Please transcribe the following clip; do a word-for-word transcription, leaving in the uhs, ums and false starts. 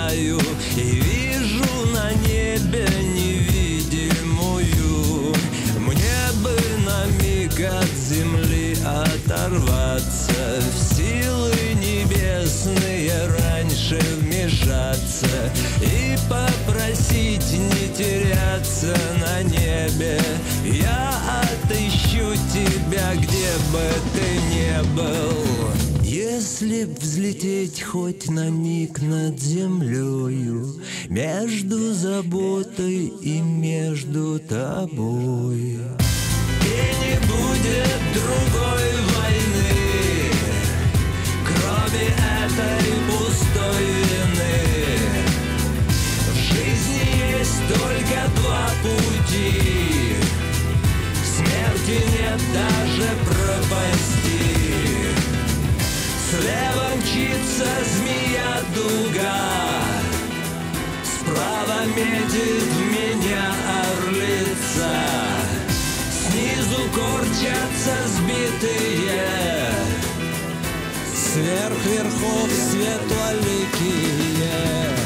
летаю и вижу на небе невидимую. Мне бы на миг от земли оторваться, в силы небесные раньше вмешаться и попросить не теряться на небе. Я отыщу тебя, где бы ты ни был. Если б взлететь хоть на миг над землею, между заботой и между тобой, и не будет другой войны, кроме этой пустой вины. В жизни есть только два пути, смерти нет даже пропасти. Слева мчится змея-дуга, справа метит в меня орлица, снизу корчатся сбитые, сверх верхов светлоликие.